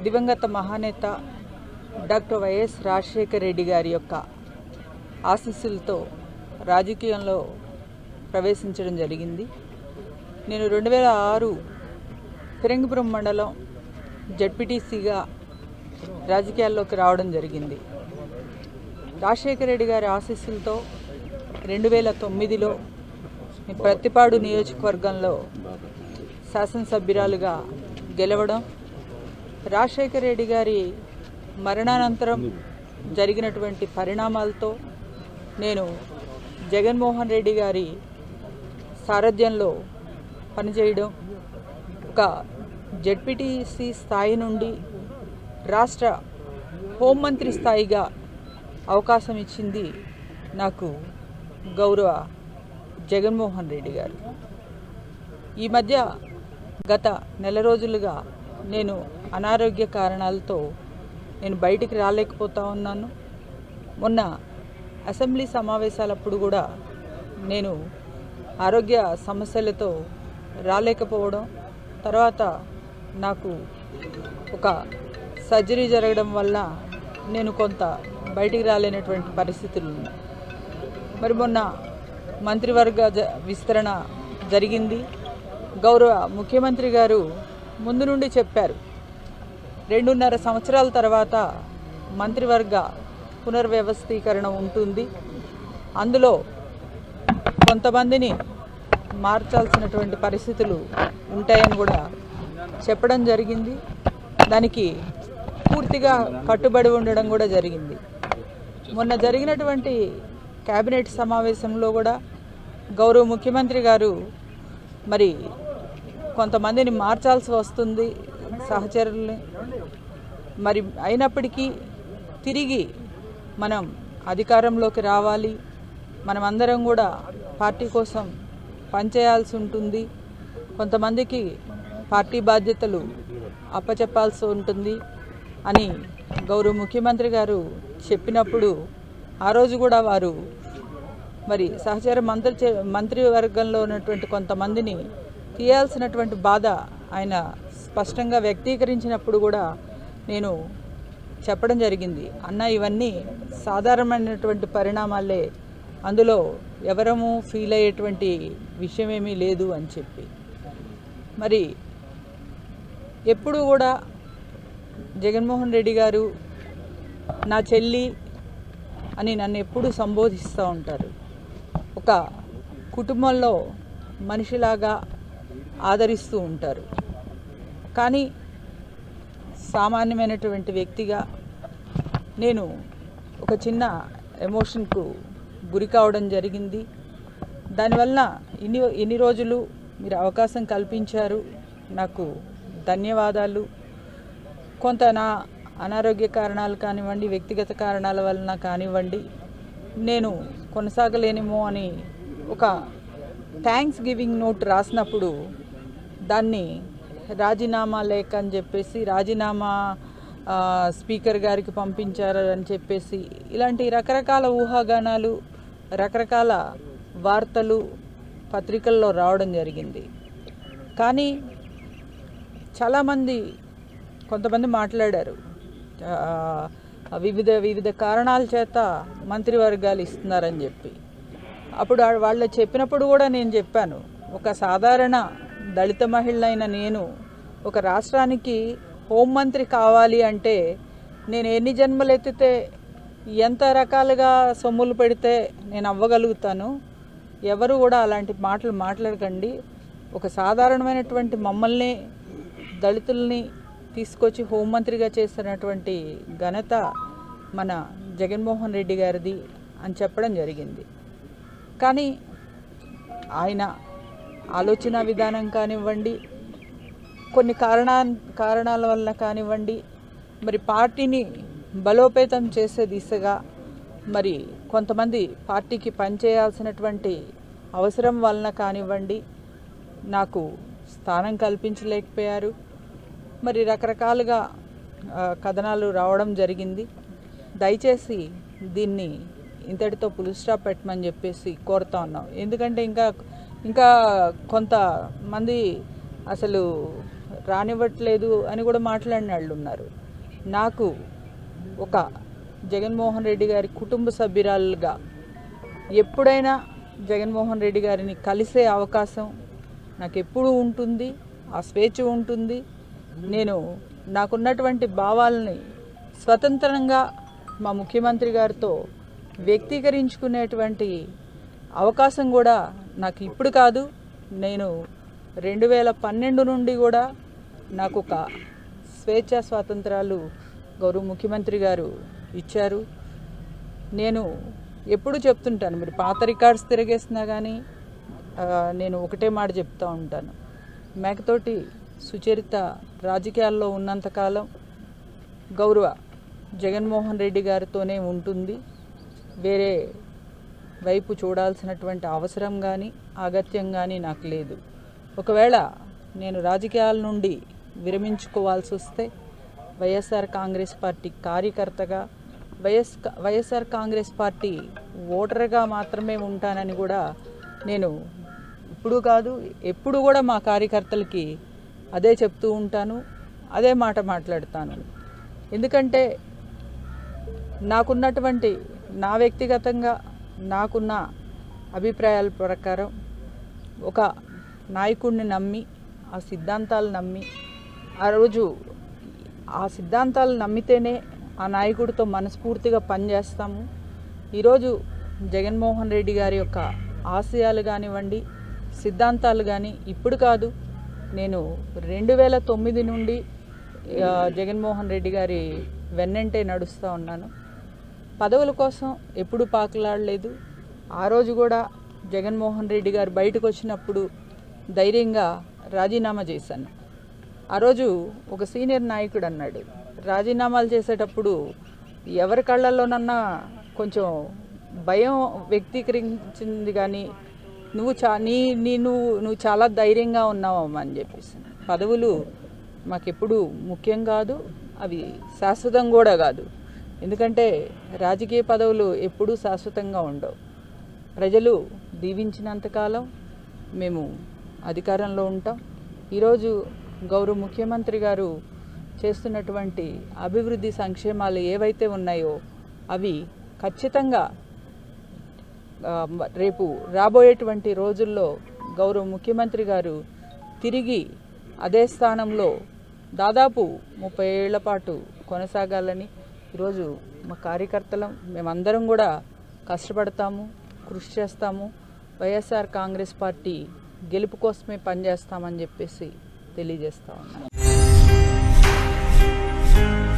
దివంగత మహానేత doctor YS Rajasekhara Reddy గారి యొక్క ఆశీస్సులతో రాజకీయంలో ప్రవేశించడం జరిగింది. నేను 2006 ఫిరంగిపురం మండలం జడ్పీటీసీగా రాజకీయాల్లోకి రావడం జరిగింది. రాజశేఖర రెడ్డి గారి ఆశీస్సులతో 2009లో ప్రతిపాడు నియోజకవర్గంలో శాసనసభ్యురాలుగా గెలవడం, రాజశేఖర రెడ్డి గారి మరణానంతరం జరిగినటువంటి పరిణామాలతో నేను జగన్మోహన్ రెడ్డి గారి సారథ్యంలో పనిచేయడం, ఒక జడ్పీటీసీ స్థాయి నుండి రాష్ట్ర హోంమంత్రి స్థాయిగా అవకాశం ఇచ్చింది నాకు గౌరవ జగన్మోహన్ రెడ్డి గారు. ఈ మధ్య గత నెల రోజులుగా నేను అనారోగ్య కారణాలతో నేను బయటికి రాలేకపోతా ఉన్నాను. మొన్న అసెంబ్లీ సమావేశాలప్పుడు కూడా నేను ఆరోగ్య సమస్యలతో రాలేకపోవడం, తర్వాత నాకు ఒక సర్జరీ జరగడం వల్ల నేను కొంత బయటికి రాలేనటువంటి పరిస్థితులు ఉన్నాయి. మరి మొన్న మంత్రివర్గ విస్తరణ జరిగింది. గౌరవ ముఖ్యమంత్రి గారు ముందు నుండి చెప్పారు, 2.5 సంవత్సరాల తర్వాత మంత్రివర్గ పునర్వ్యవస్థీకరణ ఉంటుంది, అందులో కొంతమందిని మార్చాల్సినటువంటి పరిస్థితులు ఉంటాయని కూడా చెప్పడం జరిగింది. దానికి పూర్తిగా కట్టుబడి ఉండడం కూడా జరిగింది. మొన్న జరిగినటువంటి కేబినెట్ సమావేశంలో కూడా గౌరవ ముఖ్యమంత్రి గారు మరి కొంతమందిని మార్చాల్సి వస్తుంది సహచరుల్ని, మరి అయినప్పటికీ తిరిగి మనం అధికారంలోకి రావాలి, మనమందరం కూడా పార్టీ కోసం పనిచేయాల్సి ఉంటుంది, కొంతమందికి పార్టీ బాధ్యతలు అప్పచెప్పాల్సి ఉంటుంది అని గౌరవ ముఖ్యమంత్రి గారు చెప్పినప్పుడు ఆ రోజు కూడా వారు మరి సహచర మంత్రివర్గంలో ఉన్నటువంటి కొంతమందిని తీయాల్సినటువంటి బాధ ఆయన స్పష్టంగా వ్యక్తీకరించినప్పుడు కూడా నేను చెప్పడం జరిగింది, అన్న ఇవన్నీ సాధారణమైనటువంటి పరిణామాలే, అందులో ఎవరము ఫీల్ అయ్యేటువంటి విషయమేమీ లేదు అని చెప్పి. మరి ఎప్పుడు కూడా జగన్మోహన్ రెడ్డి గారు నా చెల్లి అని నన్ను ఎప్పుడు సంబోధిస్తూ ఉంటారు. ఒక కుటుంబంలో మనిషిలాగా ఆదరిస్తూ ఉంటారు. కానీ సామాన్యమైనటువంటి వ్యక్తిగా నేను ఒక చిన్న ఎమోషన్కు గురి కావడం జరిగింది. దానివల్ల ఇన్ని రోజులు మీరు అవకాశం కల్పించారు, నాకు ధన్యవాదాలు. కొంత నా అనారోగ్య కారణాలు కానివ్వండి, వ్యక్తిగత కారణాల వలన కానివ్వండి, నేను కొనసాగలేనేమో అని ఒక థ్యాంక్స్ గివింగ్ నోట్ రాసినప్పుడు దాన్ని రాజీనామా లేఖ అని చెప్పేసి రాజీనామా స్పీకర్ గారికి పంపించారు అని చెప్పేసి ఇలాంటి రకరకాల ఊహాగానాలు, రకరకాల వార్తలు పత్రికల్లో రావడం జరిగింది. కానీ చాలామంది కొంతమంది మాట్లాడారు, వివిధ కారణాల చేత మంత్రివర్గాలు ఇస్తున్నారని చెప్పి. అప్పుడు వాళ్ళు చెప్పినప్పుడు కూడా నేను చెప్పాను, ఒక సాధారణ దళిత మహిళ అయిన నేను ఒక రాష్ట్రానికి హోంమంత్రి కావాలి అంటే నేను ఎన్ని జన్మలు ఎత్తితే ఎంత రకాలుగా సొమ్ములు పెడితే నేను అవ్వగలుగుతాను. ఎవరు కూడా అలాంటి మాటలు మాట్లాడకండి. ఒక సాధారణమైనటువంటి మమ్మల్ని దళితుల్ని తీసుకొచ్చి హోంమంత్రిగా చేస్తున్నటువంటి ఘనత మన జగన్మోహన్ రెడ్డి గారిది అని చెప్పడం జరిగింది. కానీ ఆయన ఆలోచన విధానం కానివ్వండి, కొన్ని కారణాల వల్ల కానివ్వండి, మరి పార్టీని బలోపేతం చేసే దిశగా మరి కొంతమంది పార్టీకి పనిచేయాల్సినటువంటి అవసరం వలన కానివ్వండి నాకు స్థానం కల్పించలేకపోయారు. మరి రకరకాలుగా కథనాలు రావడం జరిగింది. దయచేసి దీన్ని ఇంతటితో ఫుల్ స్టాప్ పెట్టమని చెప్పేసి కోరుతా ఉన్నాం. ఎందుకంటే ఇంకా కొంతమంది అసలు రానివ్వట్లేదు అని కూడా మాట్లాడిన వాళ్ళు ఉన్నారు. నాకు ఒక జగన్మోహన్ రెడ్డి గారి కుటుంబ సభ్యురాలుగా ఎప్పుడైనా జగన్మోహన్ రెడ్డి గారిని కలిసే అవకాశం నాకు ఎప్పుడూ ఉంటుంది, ఆ స్వేచ్ఛ ఉంటుంది. నేను నాకున్నటువంటి భావాలని స్వతంత్రంగా మా ముఖ్యమంత్రి గారితో వ్యక్తీకరించుకునేటువంటి అవకాశం కూడా నాకు ఇప్పుడు కాదు, నేను 2012 నుండి కూడా నాకు ఒక స్వేచ్ఛ స్వాతంత్రాలు గౌరవ ముఖ్యమంత్రి గారు ఇచ్చారు. నేను ఎప్పుడు చెప్తుంటాను, మీరు పాత రికార్డ్స్ తిరిగేసినా కానీ నేను ఒకటే మాట చెప్తూ ఉంటాను, మేకతోటి సుచరిత రాజకీయాల్లో ఉన్నంతకాలం గౌరవ జగన్మోహన్ రెడ్డి గారితోనే ఉంటుంది. వేరే వైపు చూడాల్సినటువంటి అవసరం కానీ అగత్యం కానీ నాకు లేదు. ఒకవేళ నేను రాజకీయాల నుండి విరమించుకోవాల్సి వస్తే వైఎస్ఆర్ కాంగ్రెస్ పార్టీ కార్యకర్తగా, వైఎస్ఆర్ కాంగ్రెస్ పార్టీ ఓటర్గా మాత్రమే ఉంటానని కూడా నేను ఇప్పుడు కాదు ఎప్పుడు కూడా మా కార్యకర్తలకి అదే చెప్తూ ఉంటాను, అదే మాట మాట్లాడతాను. ఎందుకంటే నాకున్నటువంటి నా వ్యక్తిగతంగా నాకున్న అభిప్రాయాల ప్రకారం ఒక నాయకుడిని నమ్మి, ఆ సిద్ధాంతాలు నమ్మి, ఆ రోజు ఆ సిద్ధాంతాలు నమ్మితేనే ఆ నాయకుడితో మనస్ఫూర్తిగా పనిచేస్తాము. ఈరోజు జగన్మోహన్ రెడ్డి గారి యొక్క ఆశయాలు కానివ్వండి, సిద్ధాంతాలు కానీ ఇప్పుడు కాదు, నేను 2009 నుండి జగన్మోహన్ రెడ్డి గారి వెన్నంటే నడుస్తూ ఉన్నాను. పదవుల కోసం ఎప్పుడు పాకులాడలేదు. ఆ రోజు కూడా జగన్మోహన్ రెడ్డి గారు బయటకు వచ్చినప్పుడు ధైర్యంగా రాజీనామా చేశాను. ఆ రోజు ఒక సీనియర్ నాయకుడు అన్నాడు, రాజీనామాలు చేసేటప్పుడు ఎవరి కళ్ళల్లోనన్నా కొంచెం భయం వ్యక్తీకరించింది కానీ నువ్వు చాలా ధైర్యంగా ఉన్నావమ్మా అని చెప్పేసి. పదవులు మాకెప్పుడు ముఖ్యం కాదు, అవి శాశ్వతం కూడా కాదు. ఎందుకంటే రాజకీయ పదవులు ఎప్పుడూ శాశ్వతంగా ఉండవు. ప్రజలు దీవించినంతకాలం మేము అధికారంలో ఉంటాం. ఈరోజు గౌరవ ముఖ్యమంత్రి గారు చేస్తున్నటువంటి అభివృద్ధి సంక్షేమాలు ఏవైతే ఉన్నాయో అవి ఖచ్చితంగా రేపు రాబోయేటువంటి రోజుల్లో గౌరవ ముఖ్యమంత్రి గారు తిరిగి అదే స్థానంలో దాదాపు 30 ఏళ్ల పాటు కొనసాగాలని ఈరోజు మా కార్యకర్తలం మేమందరం కూడా కష్టపడతాము, కృషి చేస్తాము. వైఎస్ఆర్ కాంగ్రెస్ పార్టీ గెలుపు కోసమే పనిచేస్తామని చెప్పేసి తెలియజేస్తా ఉన్నాను.